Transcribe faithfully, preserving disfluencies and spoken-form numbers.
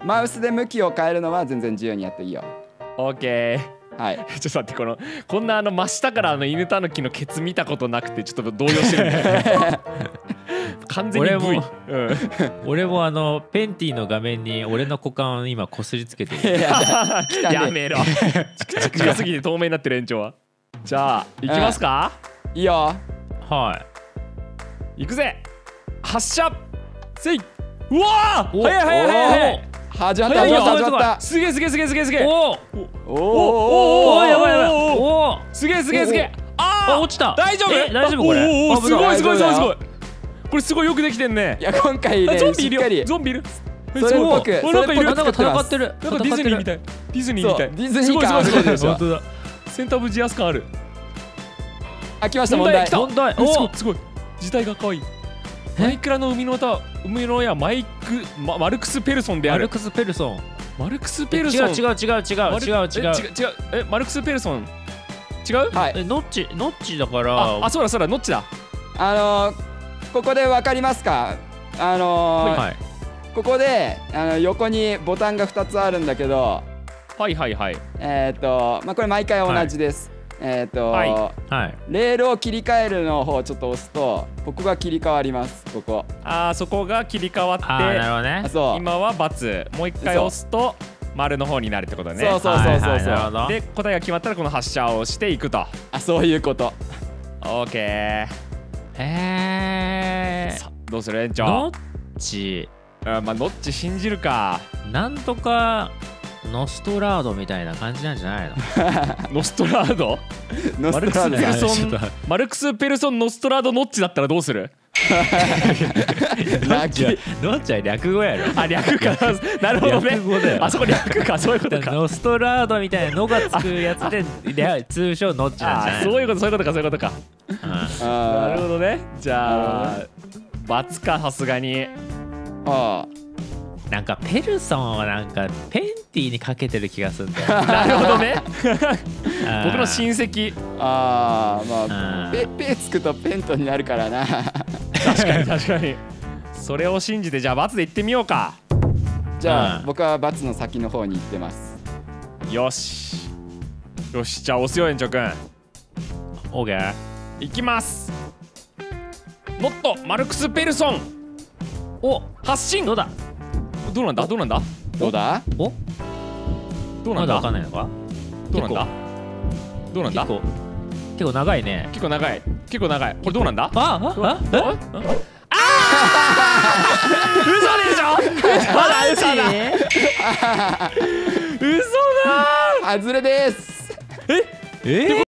マウスで向きを変えるのは全然自由にやっていいよ。 オッケー。 はい。 ちょっと待って、このこんなあの真下からあの犬たぬきのケツ見たことなくてちょっと動揺してるんだよね。完全に V。 俺もうん、 俺もあのペンティの画面に俺の股間を今こすりつけてる。 やめろ。近すぎて透明になってる延長は。じゃあ行きますか。 いいよ。 は行くぜ。発射せい。うわー、 お早い早い早い早い。 始まった早いよ始まった始まっすげえすげえすげえすげえすげえ。 い。おおた。おおおおやばいやばい。 おおお。 すげえすげえすげえ。あああ落ちた。 大丈夫？ え大丈夫これ？ おおすごいすごいすごいすごい。 大これすごいよくできてんね。 いや今回ねゾンビいるしっかりよ。ゾンビいる。 それっぽくおなんかいる。 なんか戦ってる。 なんかディズニーみたい。ディズニーみたい。 そうディズニー感あすごいすごいすごいふれるでしょ。 本当だ。 センターオブジアス感ある。 あ来ました問題来。た。 問題。 すごおいすごい。字体が可愛い。 えマイクラの生みの親生みの親マイクママルクス・ペルソンである。 マルクス・ペルソン。 マルクス・えペルソン。 違う違う違う違う違う違う。 え違う違う。えマルクス・ペルソン。違う？ はい。 えノッチノッチだかあら。 あそうだそうだノッチだ。 あのーここでわかりますか？あのーはい。 ここであの横にボタンがふたつあるんだけど、 はいはいはい。 えっとまあこれ毎回同じです。えっとはいはい。 レールを切り替えるの方をちょっと押すとここが切り替わります。ここ。 あーそこが切り替わあーなるってほどねあ。そう。 今は×もう一回押すと丸の方になるってことね。 そうそうそうそうはいはいそう。 なるほど。 で答えが決まったらこの発射をしていくと。 あそういうこと。 オーケへえー。。さどうする園長？ ノッチあまあノッチ信じるか。 なんとかノストラードみたいな感じなんじゃないの？ ノストラード？ ノストラードマルクス・ペルソンちょっとマルクス・ペルソンノストラードノッチだったらどうする？ ラッキー。 ノッチは略語やろ。 あ略かなるほどね。 略語だよあそこ略かそういうことか。 ノストラードみたいなのがつくやつで略通称ノッチなんじゃないの？ あそういうことそういうことかそういうことか。 うんなるあほどね。じゃあなる ×かさすがに。 あなんかペルソンはなんかペンティにかけてる気がするんだよ。 なるほどね。 あー僕の親戚。 あーまあうんペペつくとペントになるからな。 確かに確かに。それを信じてじゃあ×で行ってみようか。 じゃあうん僕はバツの先の方に行ってます。 よしよしじゃあ押すよ園長くん。 オーケー。 いきます。ノットマルクス・ペルソンお発信。 どうだどうなんだどうなんだどうだ？ おまだわどうなんだかんないのか？ どうなんだどうなんだ結構結構長いね。 結構長い結構長い。これどうなんだ？ ああああ嘘でしょ？まだ嘘だ嘘だ外れです。 え